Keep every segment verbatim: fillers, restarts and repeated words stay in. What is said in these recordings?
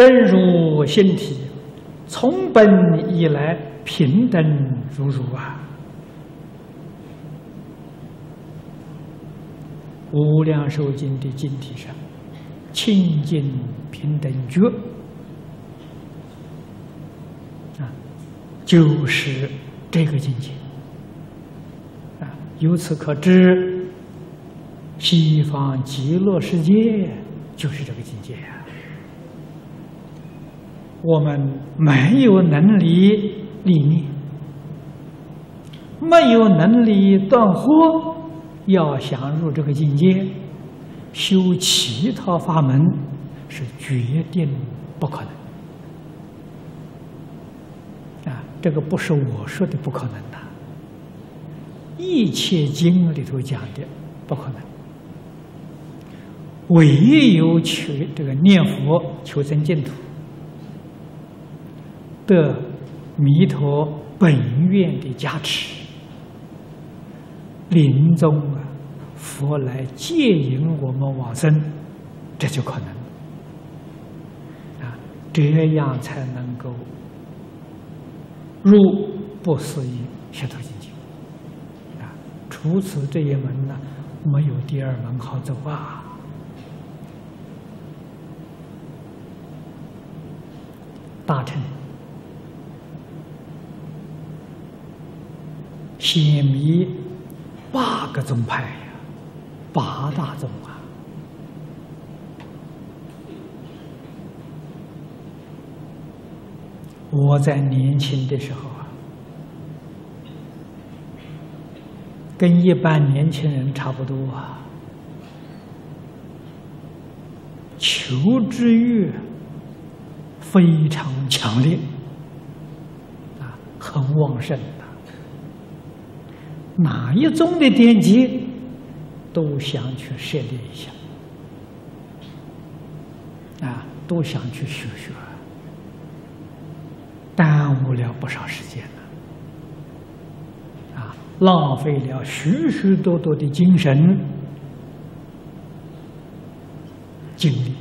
真如性体，从本以来平等如如啊！无量寿经的经题上，清净平等觉啊，就是这个境界啊。由此可知，西方极乐世界就是这个境界啊。我们没有能力立念，没有能力断惑，要想入这个境界，修其他法门是决定不可能啊！这个不是我说的不可能的，一切经里头讲的不可能。唯有求这个念佛求生净土，得弥陀本愿的加持，临终啊，佛来接引我们往生，这就可能啊，这样才能够入不思议解脱境界啊。除此这一门呢，没有第二门好走啊。大乘显密八个宗派呀，八大宗啊。我在年轻的时候啊，跟一般年轻人差不多啊，求知欲非常强烈啊，很旺盛。哪一宗的典籍都想去涉猎一下啊，都想去学学，耽误了不少时间了啊，浪费了许许多多的精神精力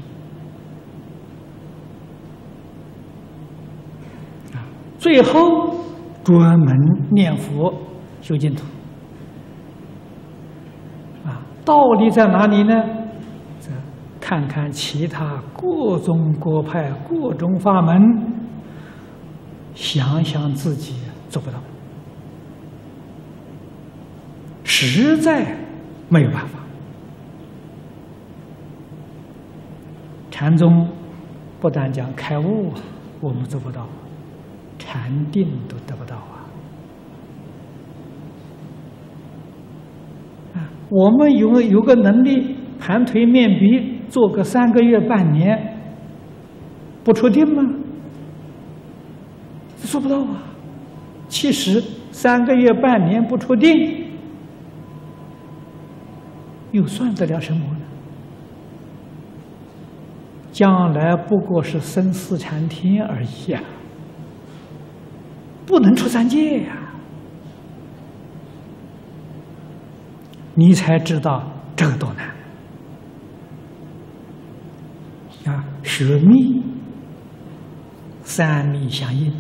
啊，最后专门念佛修净土。道理在哪里呢？这看看其他各宗各派、各种法门，想想自己做不到，实在没有办法。禅宗不但讲开悟，我们做不到，禅定都得不到啊。我们有有个能力，盘腿面壁，做个三个月、半年，不出定吗？做不到啊！其实三个月、半年不出定，又算得了什么呢？将来不过是生死禅天而已啊，不能出三界呀！你才知道这个多难啊！学密，三密相应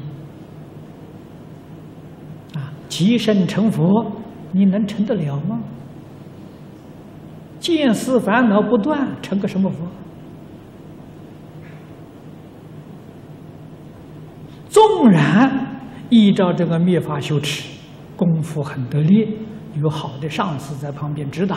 啊，即身成佛，你能成得了吗？见思烦恼不断，成个什么佛？纵然依照这个密法修持，功夫很得力，有好的上司在旁边指导，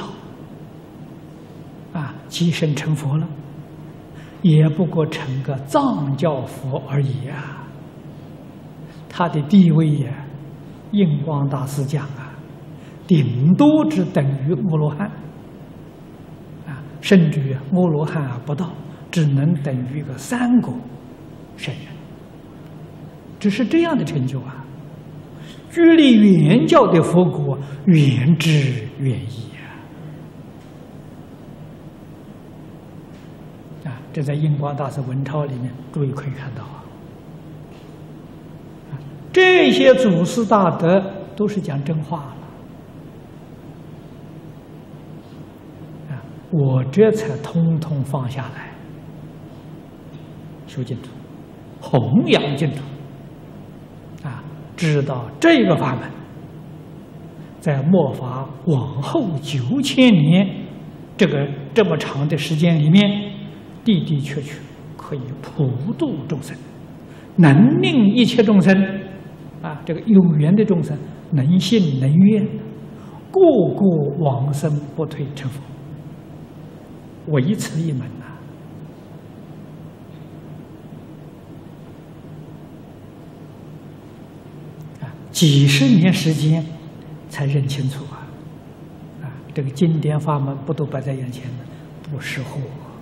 啊，即身成佛了，也不过成个藏教佛而已啊。他的地位呀，印光大师讲啊，顶多只等于阿罗汉，啊，甚至于阿罗汉啊不到，只能等于一个三果圣人，只是这样的成就啊。距离原教的佛果远之远矣啊！啊，这在印光大师文钞里面，诸位可以看到啊。这些祖师大德都是讲真话了啊！我这才通通放下来， 修净土，弘扬净土，啊，知道这个法门在末法往后九千年这个这么长的时间里面，的的确确可以普度众生，能令一切众生啊，这个有缘的众生能信能愿，个个往生不退成佛，唯此一门呐！啊，几十年时间才认清楚啊！啊，这个经典法门不都摆在眼前的，不识货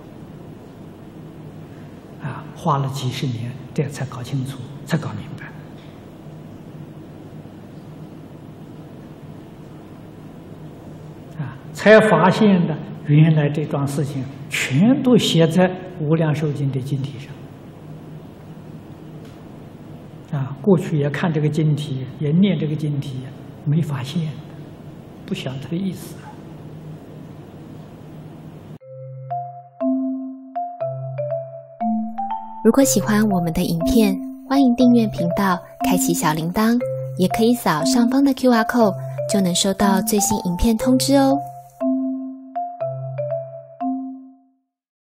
啊！花了几十年，这才搞清楚，才搞明白。啊，才发现的原来这桩事情全都写在《无量寿经》的经题上。啊，过去也看这个经题，也念这个经题，没发现，不晓得它的意思。 如果喜欢我们的影片，欢迎订阅频道，开启小铃铛，也可以扫上方的 Q R code，就能收到最新影片通知哦。